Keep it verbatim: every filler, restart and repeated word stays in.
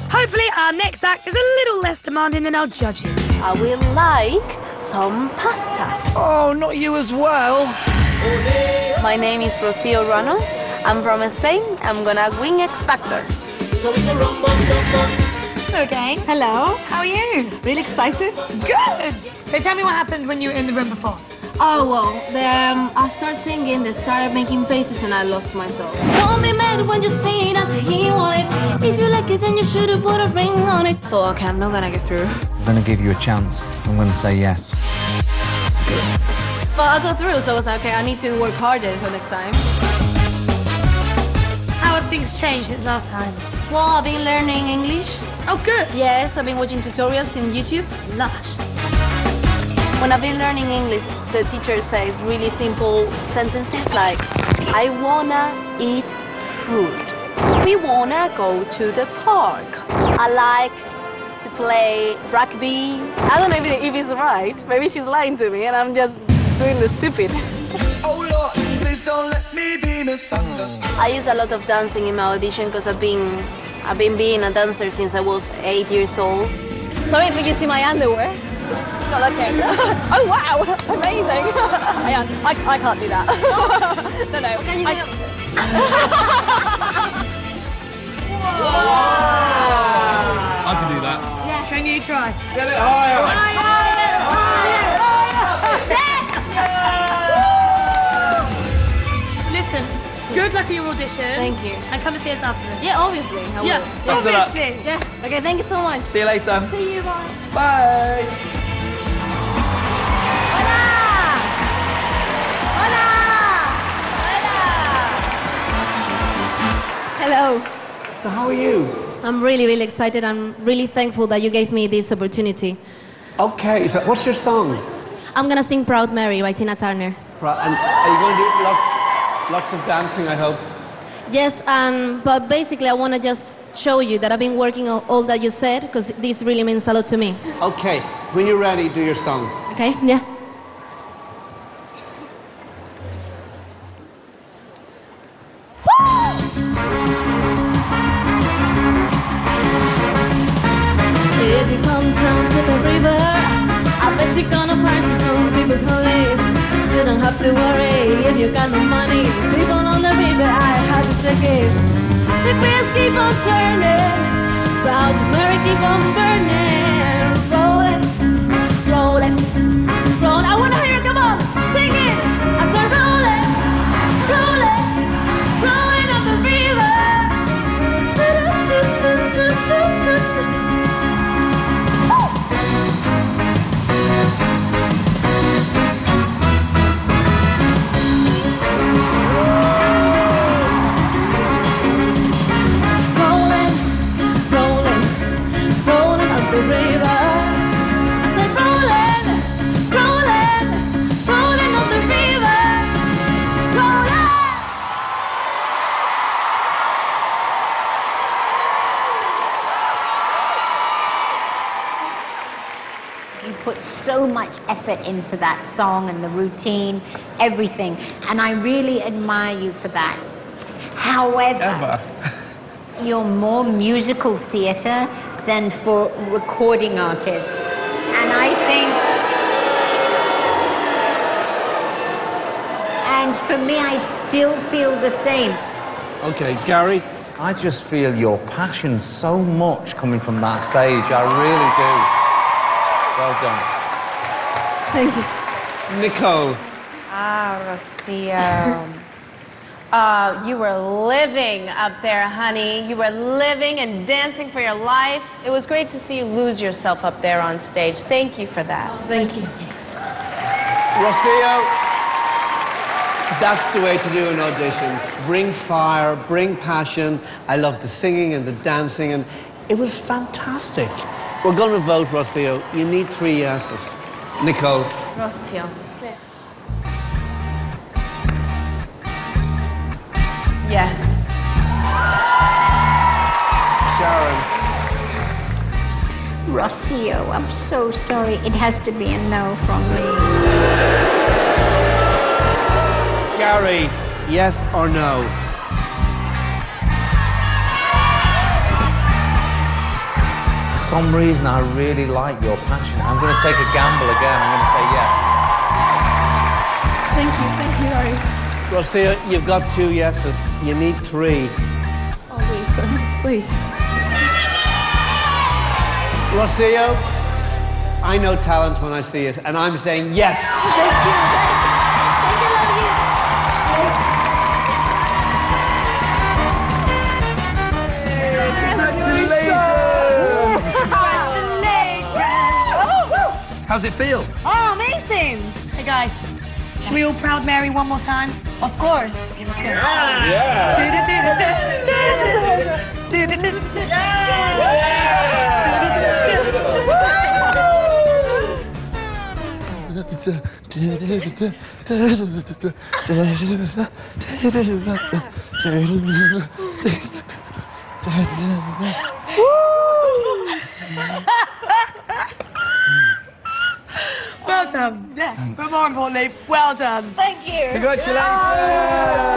Hopefully our next act is a little less demanding than our judges. I will like some pasta. Oh, not you as well. My name is Rocío Ruano. I'm from Spain. I'm gonna win X Factor. Okay. Hello. How are you? Really excited? Good. So tell me what happened when you were in the room before. Oh, well, the, um, I started singing, they started making faces, and I lost myself. Don't be mad when you say that he wanted. If you like it, then you should have put a ring on it. So, okay, I'm not gonna get through. I'm gonna give you a chance. I'm gonna say yes. But I'll go through, so it's like, okay, I need to work harder for next time. How have things changed since last time? Well, I've been learning English. Oh, good. Yes, I've been watching tutorials in YouTube. Lush. When I've been learning English, the teacher says really simple sentences like, I wanna eat fruit. We wanna go to the park. I like to play rugby. I don't know if, it, if it's right. Maybe she's lying to me and I'm just doing the stupid. Oh Lord, please don't let me be misunderstood. I use a lot of dancing in my audition because I've been, I've been being a dancer since I was eight years old. Sorry if you see my underwear. Not that camera. Oh wow, amazing. I, I, I can't do that. No, no. Can you do it? I can do that. Yeah. Can you try? Get it higher. Listen, good luck for your audition. Thank you. And come and see us afterwards. Yeah, obviously. I Yeah, will. obviously. Yeah. Okay, thank you so much. See you later. See you, bye. Bye. Hello. So how are you? I'm really, really excited. I'm really thankful that you gave me this opportunity. Okay, so what's your song? I'm gonna sing Proud Mary by Tina Turner. Right, and are you going to do lots, lots of dancing, I hope? Yes, um, but basically I want to just show you that I've been working on all that you said, because this really means a lot to me. Okay, when you're ready, do your song. Okay? Yeah. If you come down to the river, I bet you're gonna find some people to live. You don't have to worry if you got no money. People on the river, I have to take it. The wheels keep on turning, Proud Mary keep on burning. Rolling, rolling, rolling. I wanna hear it, come on, sing it. I said rolling, rolling, rolling up the river. You put so much effort into that song and the routine, everything, and I really admire you for that. However, Ever. you're more musical theatre than for recording artists. And I think, and for me, I still feel the same. Okay, Gary, I just feel your passion so much coming from that stage. I really do. Well done. Thank you. Nicole. Ah, Rocío. Uh, you were living up there, honey. You were living and dancing for your life. It was great to see you lose yourself up there on stage. Thank you for that. Thank you. Rocío, that's the way to do an audition. Bring fire, bring passion. I love the singing and the dancing, and it was fantastic. We're going to vote, Rocío. You need three yeses. Nicole. Rocío. Yes. Sharon. Rocío, I'm so sorry. It has to be a no from me. Gary, yes or no? some reason, I really like your passion. I'm going to take a gamble again. I'm going to say yes. Thank you, thank you, Harry. Rocio, you've got two yeses. You need three. Oh, please, sir. Please. Rocio, I know talent when I see it, and I'm saying yes. Thank you. Thank you, love you. How's it feel? Oh, amazing! Hey, guys. Should we all Proud Mary one more time? Of course. Well done. Yeah. But more importantly, well done. Thank you. Congratulations!